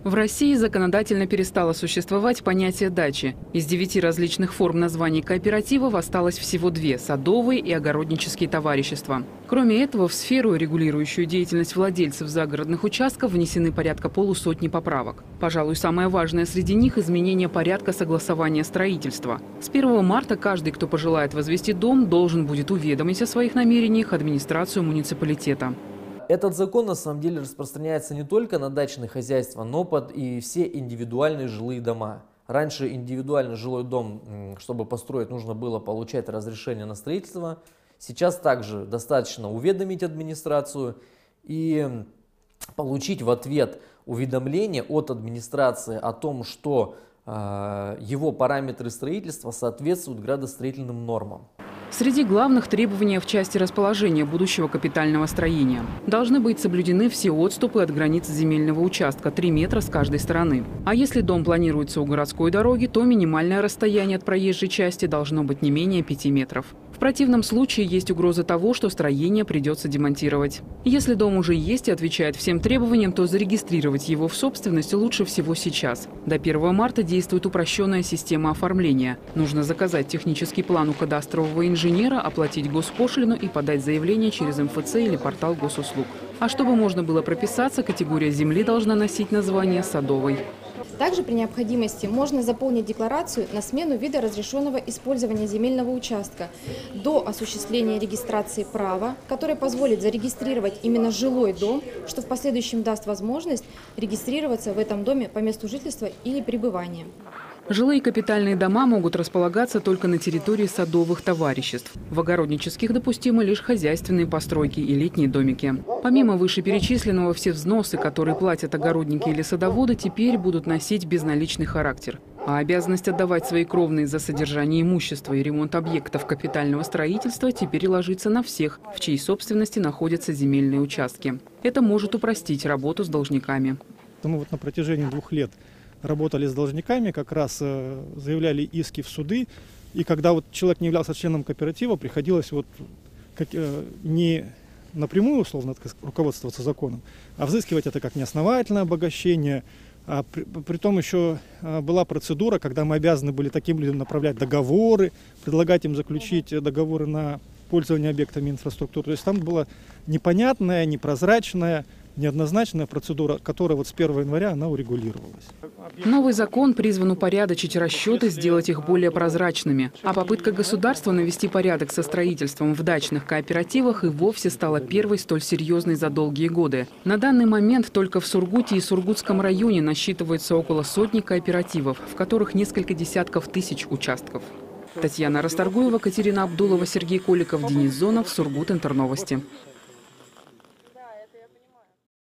В России законодательно перестало существовать понятие дачи. Из 9 различных форм названий кооперативов осталось всего 2 – садовые и огороднические товарищества. Кроме этого, в сферу, регулирующую деятельность владельцев загородных участков, внесены порядка полусотни поправок. Пожалуй, самое важное среди них – изменение порядка согласования строительства. С 1 марта каждый, кто пожелает возвести дом, должен будет уведомить о своих намерениях администрацию муниципалитета. Этот закон на самом деле распространяется не только на дачные хозяйства, но под и все индивидуальные жилые дома. Раньше индивидуальный жилой дом, чтобы построить, нужно было получать разрешение на строительство. Сейчас также достаточно уведомить администрацию и получить в ответ уведомление от администрации о том, что его параметры строительства соответствуют градостроительным нормам. Среди главных требований в части расположения будущего капитального строения должны быть соблюдены все отступы от границ земельного участка – 3 метра с каждой стороны. А если дом планируется у городской дороги, то минимальное расстояние от проезжей части должно быть не менее 5 метров. В противном случае есть угроза того, что строение придется демонтировать. Если дом уже есть и отвечает всем требованиям, то зарегистрировать его в собственность лучше всего сейчас. До 1 марта действует упрощенная система оформления. Нужно заказать технический план у кадастрового инженера, оплатить госпошлину и подать заявление через МФЦ или портал госуслуг. А чтобы можно было прописаться, категория земли должна носить название «садовой». Также при необходимости можно заполнить декларацию на смену вида разрешенного использования земельного участка до осуществления регистрации права, которое позволит зарегистрировать именно жилой дом, что в последующем даст возможность регистрироваться в этом доме по месту жительства или пребывания. Жилые капитальные дома могут располагаться только на территории садовых товариществ. В огороднических допустимы лишь хозяйственные постройки и летние домики. Помимо вышеперечисленного, все взносы, которые платят огородники или садоводы, теперь будут носить безналичный характер. А обязанность отдавать свои кровные за содержание имущества и ремонт объектов капитального строительства теперь ложится на всех, в чьей собственности находятся земельные участки. Это может упростить работу с должниками. Мы вот на протяжении 2 лет работали с должниками, как раз заявляли иски в суды. И когда вот человек не являлся членом кооператива, приходилось не напрямую условно руководствоваться законом, а взыскивать это как неосновательное обогащение. А притом еще была процедура, когда мы обязаны были таким людям направлять договоры, предлагать им заключить договоры на пользование объектами инфраструктуры. То есть там была непонятная, непрозрачная, неоднозначная процедура, которая вот с 1 января она урегулировалась. Новый закон призван упорядочить расчеты, сделать их более прозрачными. А попытка государства навести порядок со строительством в дачных кооперативах и вовсе стала первой столь серьезной за долгие годы. На данный момент только в Сургуте и Сургутском районе насчитывается около 100 кооперативов, в которых несколько десятков тысяч участков. Татьяна Расторгуева, Катерина Абдулова, Сергей Коликов, Денис Зонов, Сургут, Интерновости.